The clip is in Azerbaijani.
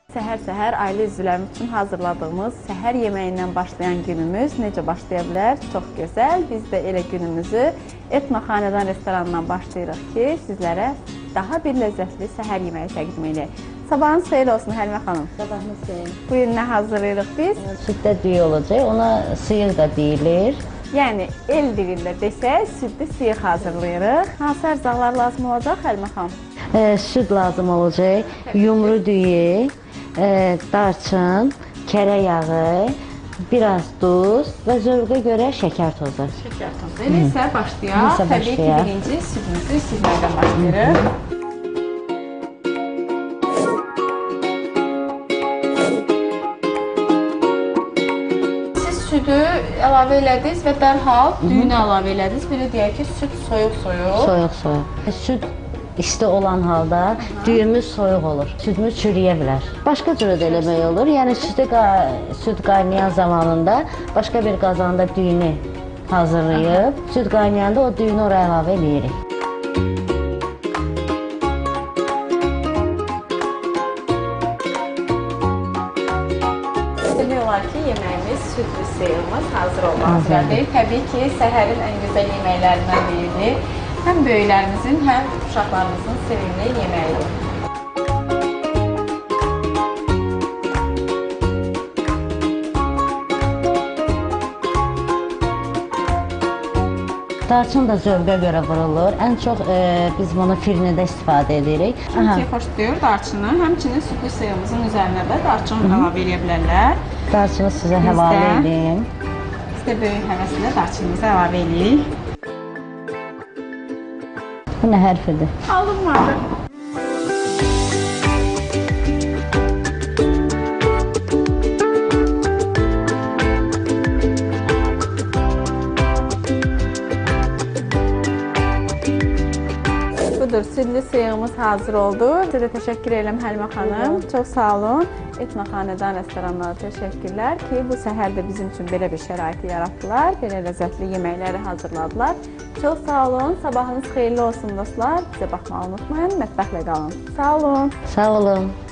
Səhər-səhər ailə üzvlərimiz üçün hazırladığımız səhər yeməyindən başlayan günümüz necə başlaya bilər? Çox gözəl. Biz də elə günümüzü Etno Xanədan restoranından başlayırıq ki, sizlərə daha bir ləzzətli səhər yeməyi təqdim edək. Sabahınız xeyir olsun Həlimə xanım. Sabahınız xeyir. Bu gün nə hazırlayırıq biz? Süddə düyü olacaq, ona sıyıq da deyilir. Yəni el dilində desək, südlü sıyıq hazırlayırıq. Hansı ərzaqlar lazım olacaq Həlimə xanım? Süd lazım olacaq, yumru düyü, darçın, kərə yağı, biraz duz və zövqə görə şəkər tozu. Şəkər tozu. Elə isə başlayaq. Təbii ki, birinci südümüzü süzməkdən başlayırıq. Siz südü əlavə elədiniz və dərhal düyünü əlavə elədiniz. Bir də deyək ki, süd soyuq-soyuq. Soyuq-soyuq. Süd isti olan halda düyümüz soyuq olur. Südümüz çürüyə bilər. Başqa cürə də eləmək olur. Yəni süd qaynayan zamanında başqa bir qazanda düyünü hazırlayıb, süd qaynayanda o düyünü oraya əlavə edirik. Demək olar ki, yeməyimiz südlü sıyığımız hazır olmaq üzrədir. Təbii ki, səhərin ən gözəl yeməklərindən biridir. Həm böyüklərimizin, həm uşaqlarımızın sevimli yeməyidir. Darçın da zövqə görə vurulur. Ən çox biz bunu firnidə istifadə edirik. Kim xoşlayır darçını, həmçinin südlü sıyığımızın üzərinə də darçın əlavə edə bilərlər. Darçını sizə həvalə edeyim. Biz də böyük həvəslə darçınımızı əlavə edirik. Bu nə hərfidir? Alınmadı. Budur, südlü sıyığımız hazır oldu. Sizə də təşəkkür edirəm Həlimə xanım. Çox sağ olun. Etno Xanədan restoranlara təşəkkürlər ki, bu səhər də bizim üçün belə bir şəraiti yaratdılar. Belə ləzzətli yeməkləri hazırladılar. Çox sağ olun. Sabahınız xeyirli olsun dostlar. Bizə baxmağı unutmayın. Mətbəxlə qalın. Sağ olun. Sağ olun.